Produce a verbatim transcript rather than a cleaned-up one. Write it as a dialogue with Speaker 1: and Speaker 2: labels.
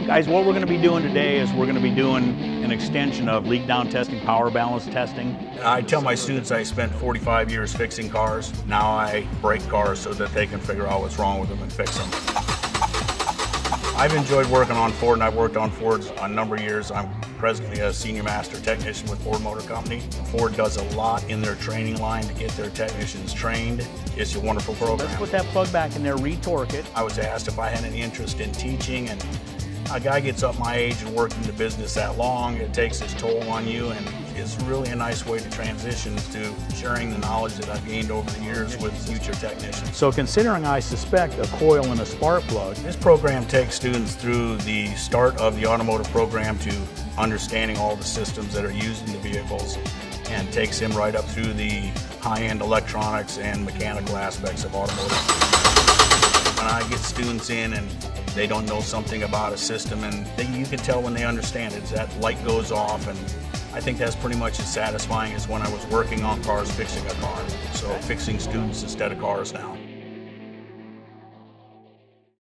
Speaker 1: Guys, what we're going to be doing today is we're going to be doing an extension of leak down testing, power balance testing.
Speaker 2: I tell my students I spent forty-five years fixing cars. Now I break cars so that they can figure out what's wrong with them and fix them. I've enjoyed working on Ford, and I've worked on Fords a number of years. I'm presently a senior master technician with Ford Motor Company. Ford does a lot in their training line to get their technicians trained. It's a wonderful program.
Speaker 1: Let's put that plug back in there, retorque it.
Speaker 2: I was asked if I had any interest in teaching, and a guy gets up my age and worked in the business that long, it takes its toll on you, and it's really a nice way to transition to sharing the knowledge that I've gained over the years with future technicians.
Speaker 1: So considering I suspect a coil and a spark plug,
Speaker 2: this program takes students through the start of the automotive program to understanding all the systems that are used in the vehicles, and takes them right up through the high-end electronics and mechanical aspects of automotive. When I get students in and they don't know something about a system, and they, you can tell when they understand it, that light goes off, and I think that's pretty much as satisfying as when I was working on cars fixing a car. So fixing students instead of cars now.